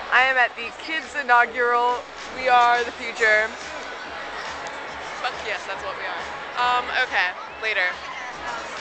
I am at the kids' inaugural. We are the future. Fuck yes, that's what we are. Okay, later.